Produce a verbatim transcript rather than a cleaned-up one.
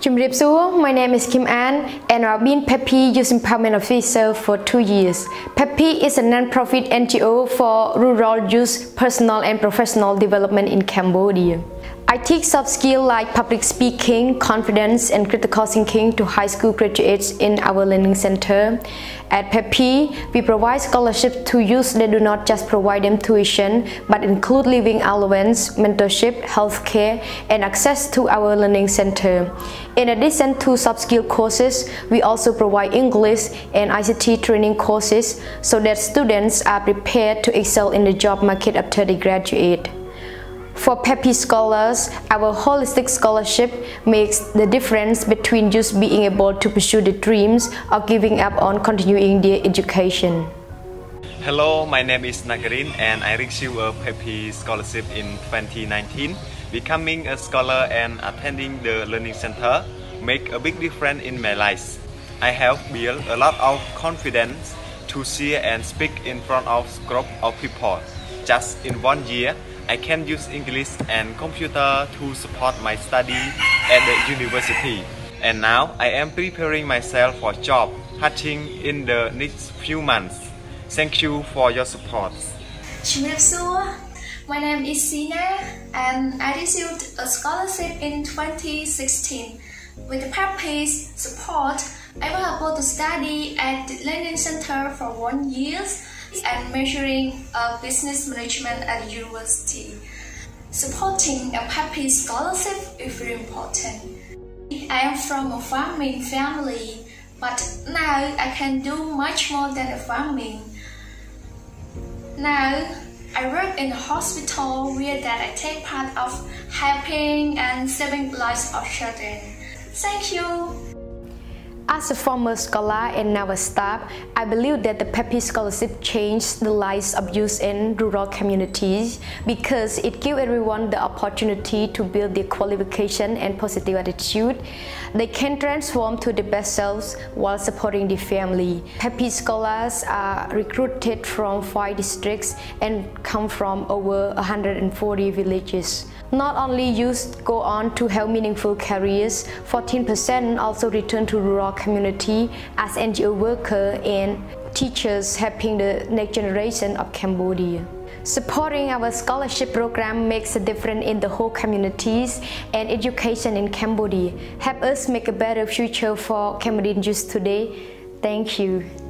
My name is Kim An and I've been PEPI Youth Empowerment Officer for two years. PEPI is a non-profit N G O for rural youth personal and professional development in Cambodia. I teach soft skills like public speaking, confidence, and critical thinking to high school graduates in our learning center. At PEPI, we provide scholarships to youth that do not just provide them tuition, but include living allowance, mentorship, healthcare, and access to our learning center. In addition to soft skill courses, we also provide English and I C T training courses so that students are prepared to excel in the job market after they graduate. For PEPI scholars, our holistic scholarship makes the difference between just being able to pursue the dreams or giving up on continuing their education. Hello, my name is Nagarin and I received a PEPI scholarship in twenty nineteen. Becoming a scholar and attending the learning center make a big difference in my life. I have built a lot of confidence to see and speak in front of a group of people. Just in one year, I can use English and computer to support my study at the university. And now I am preparing myself for job hunting in the next few months. Thank you for your support. My name is Sina and I received a scholarship in twenty sixteen. With the PEPI's support, I was able to study at the Learning Center for one year and majoring uh, business management at the university. Supporting a PEPI scholarship is very important. I am from a farming family, but now I can do much more than a farming. Now I work in a hospital where that I take part of helping and saving lives of children. Thank you. As a former scholar and now a staff, I believe that the PEPI scholarship changed the lives of youth in rural communities because it gives everyone the opportunity to build their qualification and positive attitude. They can transform to the best selves while supporting the family. PEPI scholars are recruited from five districts and come from over one hundred forty villages. Not only youth go on to have meaningful careers, fourteen percent also return to rural community as N G O workers and teachers helping the next generation of Cambodia. Supporting our scholarship program makes a difference in the whole communities and education in Cambodia. Help us make a better future for Cambodian youth today. Thank you.